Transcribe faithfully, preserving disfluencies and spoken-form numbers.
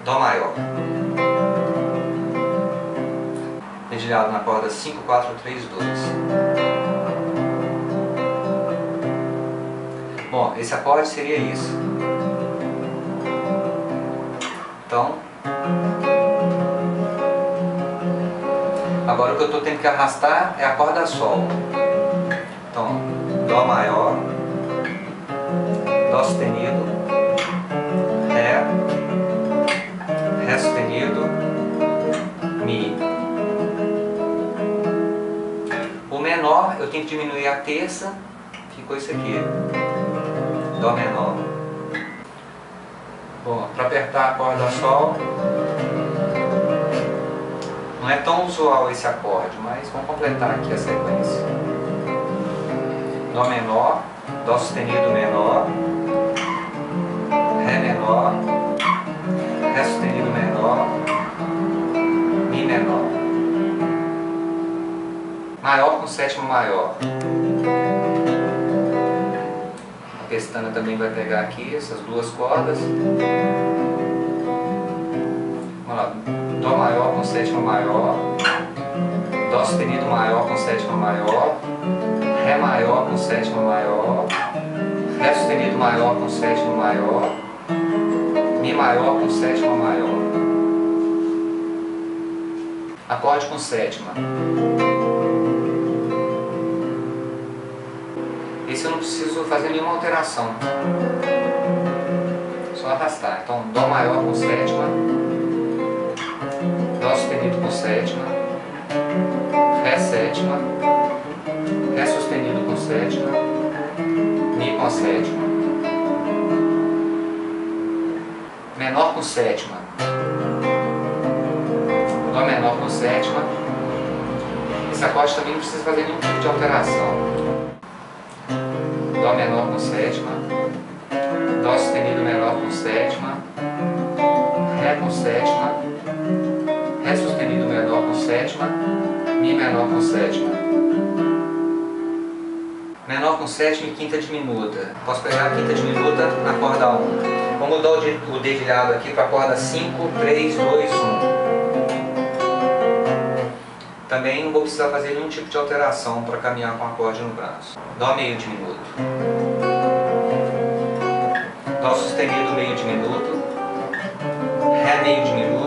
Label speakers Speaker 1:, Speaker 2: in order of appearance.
Speaker 1: Dó maior. Dedilhado na corda cinco, quatro, três, dois. Bom, esse acorde seria isso. Então, agora o que eu estou tendo que arrastar é a corda Sol. Então, Dó maior, Dó sustenido, Ré, Ré sustenido, Mi. O menor eu tenho que diminuir a terça, ficou isso aqui, Dó menor. Bom, para apertar a corda Sol, não é tão usual esse acorde, mas vamos completar aqui a sequência. Dó menor, Dó sustenido menor, Ré menor, Ré sustenido menor, Mi menor. Maior com sétima maior. A pestana também vai pegar aqui essas duas cordas. Vamos lá. Dó maior com sétima maior, Dó sustenido maior com sétima maior, Ré maior com sétima maior, Ré sustenido maior com sétima maior, Mi maior com sétima maior. Acorde com sétima. Esse eu não preciso fazer nenhuma alteração, só arrastar. Então, Dó maior com sétima, Dó sustenido com sétima, Ré sétima, Ré sustenido com sétima, Mi com a sétima, menor com sétima, Dó menor com sétima. Esse acorde também não precisa fazer nenhum tipo de alteração. Dó menor com sétima, Dó sustenido menor com sétima, Ré com sétima, Ré sustenido menor com sétima, Mi menor com sétima. Menor com sétima e quinta diminuta. Posso pegar a quinta diminuta na corda um. Vou mudar o dedilhado aqui para a corda cinco, três, dois, um. Também não vou precisar fazer nenhum tipo de alteração para caminhar com o acorde no braço. Dó meio diminuto. Dó sustenido meio diminuto. Ré meio diminuto.